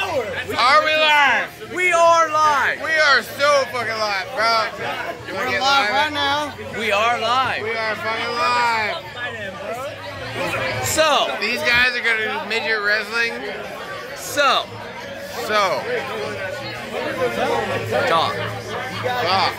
Are we live? We are live. We are so fucking live, bro. You wanna get live right now. We are live. We are fucking live. So, These guys are gonna do midget wrestling. so, talk. Fuck.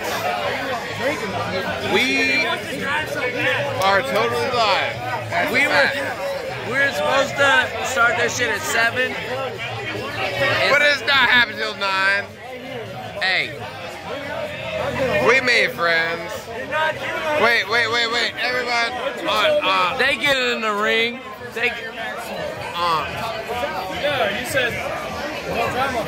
We Are totally live. we were supposed to start this shit at 7. But it's not happening till 9. Hey, We made friends. Wait. Everyone. On. they get it in the ring. Yeah, you said no drama.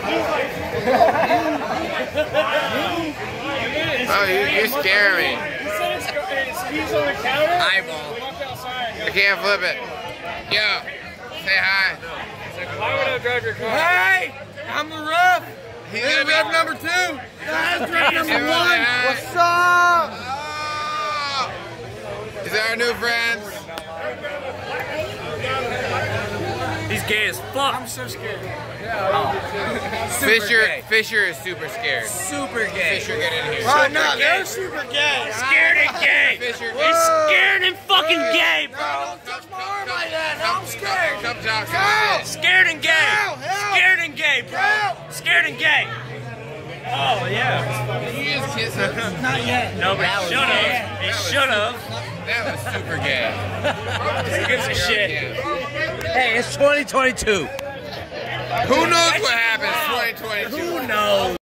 Oh, you scare me. You said it's he's on the counter. Eyeball. Walk outside. I can't flip it. Yo, say hi. Why would I drive your car? Hey, I'm the ref. He's gonna be Ref number 2. That's ref number 1. What's up? Oh. These are our new friends. He's gay as fuck. I'm so scared. Fisher is super scared. Super gay. Fisher, get in here. Oh, no, They're super gay. scared and gay. Fisher, He's scared and fucking gay, bro. Don't touch my arm like that. Now I'm scared. Come talk to Scared and gay. Scared and gay, bro. Scared and gay. Oh, yeah. Did you just kiss him? Not yet. No, but he should have. He should have. That was super gay. Who gives a shit? Yeah. Hey, it's 2022. Who knows what happens 2022? Who knows?